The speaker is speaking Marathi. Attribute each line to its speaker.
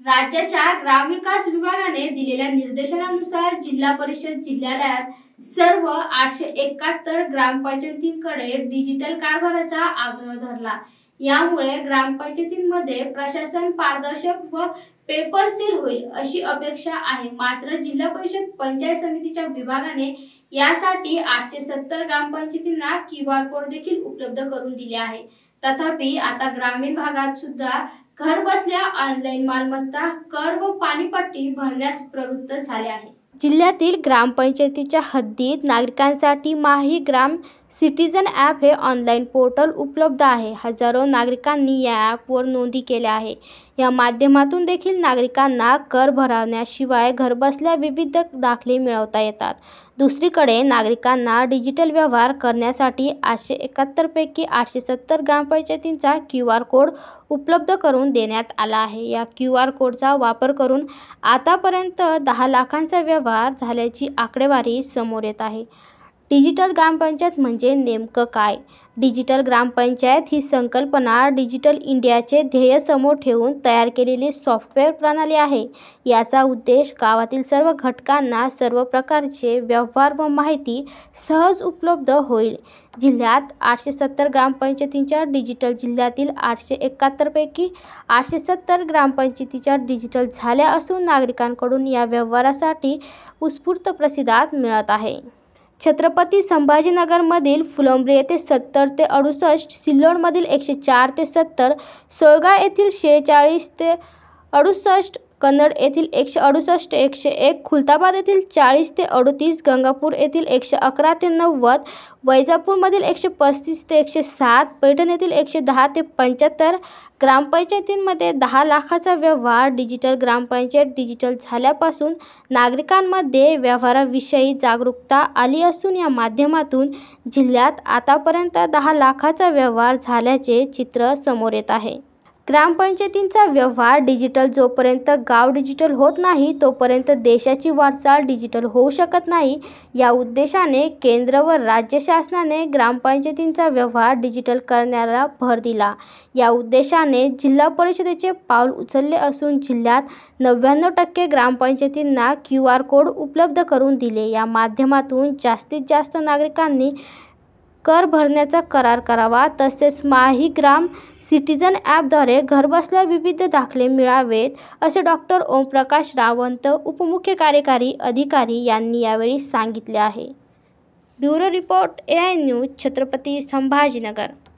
Speaker 1: राज्याच्या ग्रामविकास विभागाने दिलेल्या निर्देशनानुसार जिल्हा परिषद जिल्ह्यात सर्व 871 ग्रामपंचायतींकडे डिजिटल कारभाराचा आग्रह धरला। यामुळे ग्रामपंचायतींमध्ये प्रशासन पारदर्शक व पेपरसील होईल अशी अपेक्षा आहे। मात्र जिल्हा परिषद पंचायत समितीच्या विभागाने यासाठी 870 ग्रामपंचायतींना QR कोड देखील उपलब्ध करून दिले आहे। तथापि आता ग्रामीण भागात सुद्धा घर बसल्या ऑनलाईन मालमत्ता कर व पाणीपट्टी भरण्यास प्रवृत्त झाले आहे।
Speaker 2: जिल्ह्यातील ग्रामपंचायतीच्या हद्दीत नागरिकांसाठी माही ग्राम सिटीजन ॲप हे ऑनलाईन पोर्टल उपलब्ध आहे। हजारो नागरिकांनी या ॲपवर नोंदी केल्या आहे। या माध्यमातून देखील नागरिकांना कर भरण्याशिवाय घरबसल्या विविध दाखले मिळवता येतात। दुसरीकडे नागरिकांना डिजिटल व्यवहार करण्यासाठी 871 पैकी 870 ग्रामपंचायतींचा QR कोड उपलब्ध करून देण्यात आला आहे। या QR कोडचा वापर करून आतापर्यंत 10 लाखांचा व्यवहार झाल्याची आकडेवारी समोर येत आहे। डिजिटल ग्रामपंचायत म्हणजे नेमकं काय? डिजिटल ग्रामपंचायत ही संकल्पना डिजिटल इंडियाचे ध्येय समोर ठेवून तयार केलेली सॉफ्टवेअर प्रणाली आहे। याचा उद्देश गावातील सर्व घटकांना सर्व प्रकारचे व्यवहार व माहिती सहज उपलब्ध होईल। जिल्ह्यात 870 ग्रामपंचायतींच्या डिजिटल जिल्ह्यातील 871 पैकी 870 ग्रामपंचायतीच्या डिजिटल झाल्या असून नागरिकांकडून या व्यवहारासाठी उत्स्फूर्त प्रतिसाद मिळत आहे। छत्रपती संभाजीनगरमधील फुलंब्री येथे 70 ते 68, सिल्लोडमधील 104 ते 70, सोयगाव येथील 46 ते 68, कन्नड येथील 168 101, खुलताबाद येथील 40 ते 38, गंगापूर येथील 111 ते 90, वैजापूरमधील 135 ते 107, पैठण येथील 110 ते 75 ग्रामपंचायतींमध्ये 10 लाखाचा व्यवहार। डिजिटल ग्रामपंचायत डिजिटल झाल्यापासून नागरिकांमध्ये व्यवहाराविषयी जागरूकता आली असून या माध्यमातून जिल्ह्यात आतापर्यंत 10 लाखाचा व्यवहार झाल्याचे चित्र समोर येत आहे। ग्रामपंचायतींचा व्यवहार डिजिटल जोपर्यंत गाव डिजिटल होत नाही तोपर्यंत देशाची वाटचाल डिजिटल होऊ शकत नाही। या उद्देशाने केंद्र व राज्य शासनाने ग्रामपंचायतींचा व्यवहार डिजिटल करण्याला भर दिला। या उद्देशाने जिल्हा परिषदेचे पाऊल उचलले असून जिल्ह्यात 99% ग्रामपंचायतींना QR कोड उपलब्ध करून दिले। या माध्यमातून जास्तीत जास्त नागरिकांनी कर भरण्याचा करार करावा, तसेच माही ग्राम सिटीजन ॲपद्वारे घरबसल्या विविध दाखले मिळावेत, असे डॉ. ओमप्रकाश रावत, उपमुख्य कार्यकारी अधिकारी यांनी यावेळी सांगितले आहे। Bureau report AI news, Chhatrapati Sambhajinagar.